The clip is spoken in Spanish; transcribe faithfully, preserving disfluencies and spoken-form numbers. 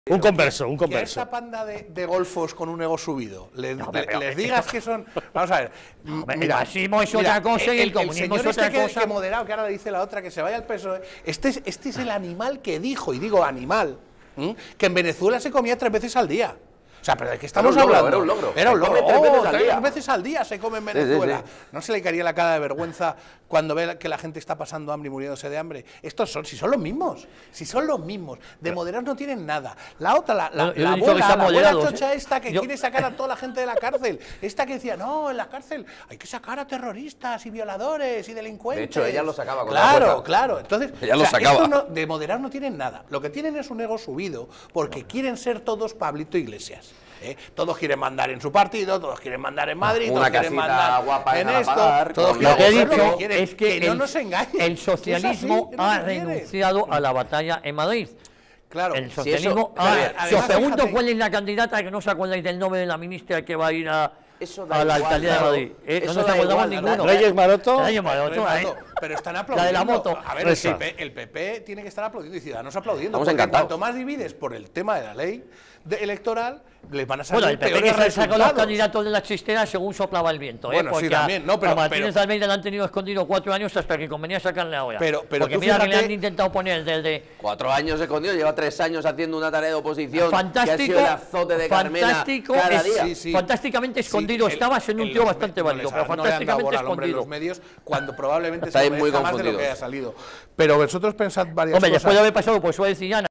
Un converso, un Que a converso. esa panda de, de golfos con un ego subido le, No, le- pero- les digas que son. Vamos a ver. Hombre, Mira, el fascismo es mira, otra cosa y el comunismo señor es otra este que, cosa. que moderado, que ahora le dice la otra que se vaya al P S O E. Este es, este es el animal que dijo, y digo animal, ¿m? que en Venezuela se comía tres veces al día. O sea, pero ¿de qué estamos Era un logro, hablando? era un logro. Era un Se logro. come tres veces Oh, al tres día. veces al día se come en Sí, sí, Venezuela. sí. ¿No se le caería la cara de vergüenza cuando ve que la gente está pasando hambre y muriéndose de hambre? Estos son, si son los mismos, si son los mismos. De moderados no tienen nada. La otra, la, la, Yo- yo la he dicho que abuela, están la abuela moderados, chocha ¿eh? esta que Yo- quiere sacar a toda la gente de la cárcel. Esta que decía, no, en la cárcel hay que sacar a terroristas y violadores y delincuentes. De hecho, ella lo sacaba con la Claro, fuerza. claro. Entonces, Ella lo o sea, sacaba. estos no- de moderados no tienen nada. Lo que tienen es un ego subido porque quieren ser todos Pablito Iglesias. ¿eh? Todos quieren mandar en su partido, todos quieren mandar en Madrid, Una todos quieren casita mandar guapa en en esto, Galapagar, todos con- quieren Lo que he hacer lo dicho quieren, es que, no el, nos engañen. el Es socialismo así, es lo ha que quieren. renunciado a la batalla en Madrid. Claro, El si socialismo eso- ha... Javier, Si os además, pregunto fíjate- cuál es la candidata, que no os acordáis del nombre de la ministra que va a ir a, Eso da a la igual, alcaldía de claro. Madrid. Eh, no Eso nos da acordamos igual, ninguno. Reyes Maroto. Reyes Maroto, ahí. Pero están La aplaudiendo. de la moto. A ver, el Esa. P P, el P P tiene que estar aplaudiendo y Ciudadanos aplaudiendo. Estamos porque encantados. cuanto más divides por el tema de la ley de- electoral, les van a salir Bueno, el P P peores que se sacó los resultados. candidatos de la chistera según soplaba el viento. ¿eh? Bueno, sí, Porque a- también, no, pero- a Martínez pero- Almeida le han tenido escondido cuatro años hasta que convenía sacarle ahora. Pero- pero Porque tú mira que le fíjate- han intentado poner desde... Cuatro años escondido, lleva tres años haciendo una tarea de oposición. Fantástico, que ha sido el azote de Carmena fantástico, cada es- día. Sí, sí. fantásticamente escondido Sí, el- estabas en un en tío los bastante me- válido, no les pero ha- no le han dado fantásticamente bola al hombre en escondido. los medios cuando probablemente Estáis se muy merezca más de lo que confundidos. haya salido. Pero vosotros pensad varias Hombre, cosas. después de haber pasado por Suárez y Llana,